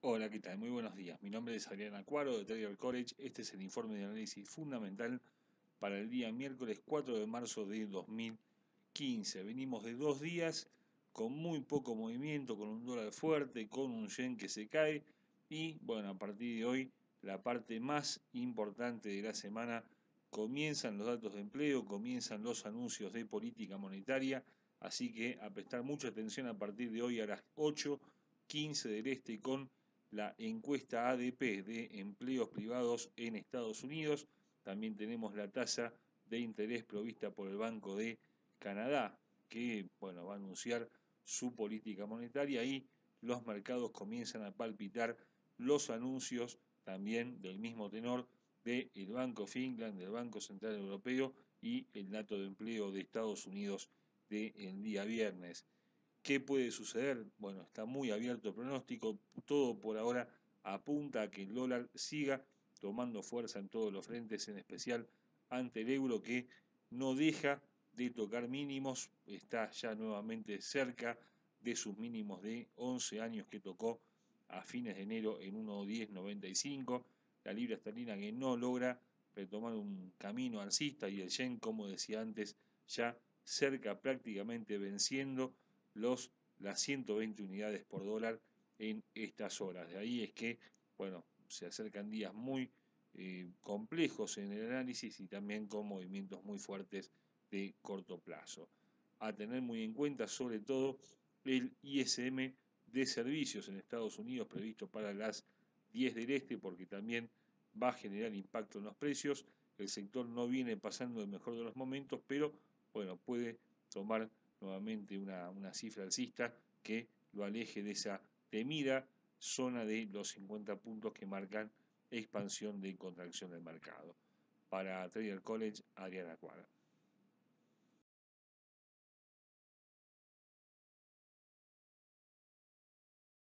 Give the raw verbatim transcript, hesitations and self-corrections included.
Hola, ¿qué tal? Muy buenos días. Mi nombre es Adrián Acuaro de Trader College. Este es el informe de análisis fundamental para el día miércoles cuatro de marzo de dos mil quince. Venimos de dos días con muy poco movimiento, con un dólar fuerte, con un yen que se cae y bueno, a partir de hoy la parte más importante de la semana comienzan los datos de empleo, comienzan los anuncios de política monetaria, así que a prestar mucha atención a partir de hoy a las ocho quince del este con la encuesta A D P de empleos privados en Estados Unidos. También tenemos la tasa de interés provista por el Banco de Canadá, que bueno, va a anunciar su política monetaria y los mercados comienzan a palpitar los anuncios también del mismo tenor del Banco of England, del Banco Central Europeo y el dato de empleo de Estados Unidos del día viernes. ¿Qué puede suceder? Bueno, está muy abierto el pronóstico, todo por ahora apunta a que el dólar siga tomando fuerza en todos los frentes, en especial ante el euro que no deja de tocar mínimos, está ya nuevamente cerca de sus mínimos de once años que tocó a fines de enero en uno diez noventa y cinco, la libra esterlina que no logra retomar un camino alcista y el yen, como decía antes, ya cerca prácticamente venciendo los, las ciento veinte unidades por dólar en estas horas. De ahí es que, bueno, se acercan días muy eh, complejos en el análisis y también con movimientos muy fuertes de corto plazo. A tener muy en cuenta sobre todo el I S M de servicios en Estados Unidos previsto para las diez del este porque también va a generar impacto en los precios. El sector no viene pasando el mejor de los momentos, pero bueno, puede tomar nuevamente una, una cifra alcista que lo aleje de esa temida zona de los cincuenta puntos que marcan expansión de contracción del mercado. Para Trader College, Adriana Cuadra.